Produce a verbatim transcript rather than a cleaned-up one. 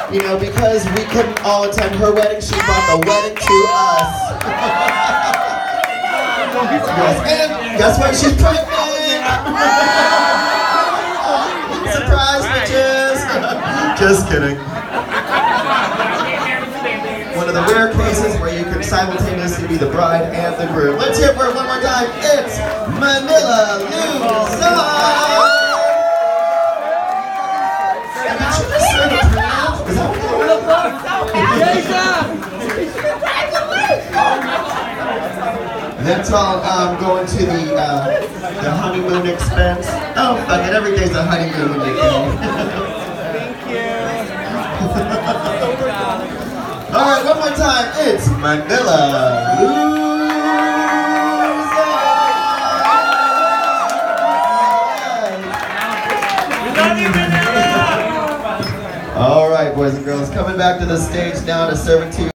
You know, because we couldn't all attend her wedding, she brought the wedding to us. Yes, and guess what? She's pregnant! Surprise, bitches! Just kidding. One of the rare cases where you can simultaneously be the bride and the groom. Let's hear it for it one more time. It's Manila, Luzon! That's all um, going to the uh, the honeymoon expense. Oh, fuck it, every day's a honeymoon when you go. Thank you. Alright, one more time. It's Manila, Luzon! We love you, Manila! Alright, boys and girls, coming back to the stage now to serve it to you.